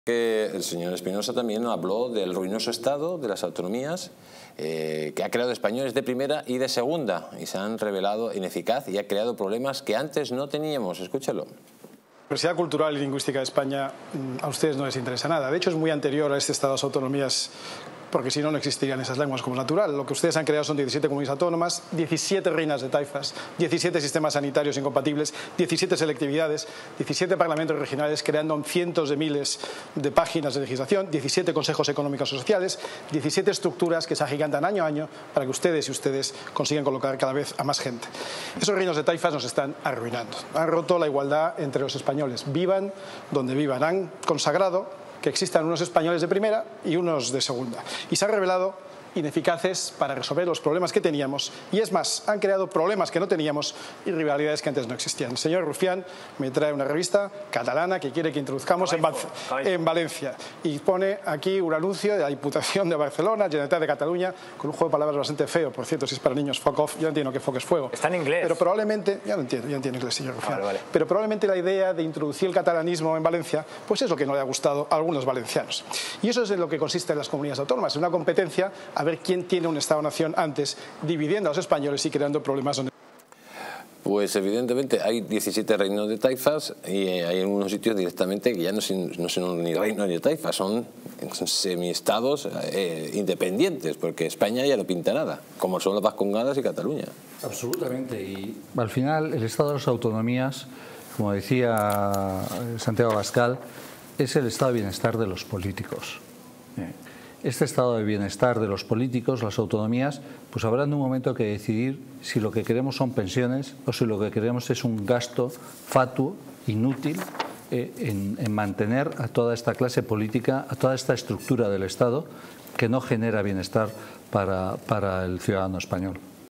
El señor Espinosa también habló del ruinoso estado de las autonomías que ha creado españoles de primera y de segunda y se han revelado ineficaz y ha creado problemas que antes no teníamos. Escúchalo. La Universidad Cultural y Lingüística de España a ustedes no les interesa nada. De hecho, es muy anterior a este estado de las autonomías, porque si no, no existirían esas lenguas como natural. Lo que ustedes han creado son 17 comunidades autónomas, 17 reinas de taifas, 17 sistemas sanitarios incompatibles, 17 selectividades, 17 parlamentos regionales creando cientos de miles de páginas de legislación, 17 consejos económicos y sociales, 17 estructuras que se agigantan año a año para que ustedes consigan colocar cada vez a más gente. Esos reinos de taifas nos están arruinando. Han roto la igualdad entre los españoles. Vivan donde vivan. Han consagrado que existan unos españoles de primera y unos de segunda. Y se han revelado ineficaces para resolver los problemas que teníamos y es más, han creado problemas que no teníamos y rivalidades que antes no existían. El señor Rufián me trae una revista catalana que quiere que introduzcamos en Valencia y pone aquí un anuncio de la Diputación de Barcelona, Generalitat de Cataluña, con un juego de palabras bastante feo, por cierto, si es para niños, fuck off, yo no entiendo que fuck es fuego. Está en inglés. Pero probablemente, ya no entiendo inglés, señor Rufián, vale. Pero probablemente la idea de introducir el catalanismo en Valencia, pues es lo que no le ha gustado a algunos valencianos. Y eso es en lo que consiste en las comunidades autónomas, en una competencia a ver quién tiene un Estado-nación antes, dividiendo a los españoles y creando problemas donde... Pues evidentemente hay 17 reinos de taifas y hay algunos sitios directamente que ya no son ni reinos ni taifas, son semiestados independientes, porque España ya no pinta nada, como son las Vascongadas y Cataluña. Absolutamente, y al final el estado de las autonomías, como decía Santiago Abascal, es el estado de bienestar de los políticos. Este estado de bienestar de los políticos, las autonomías, pues habrá en un momento que decidir si lo que queremos son pensiones o si lo que queremos es un gasto fatuo, inútil, en mantener a toda esta clase política, a toda esta estructura del Estado que no genera bienestar para el ciudadano español.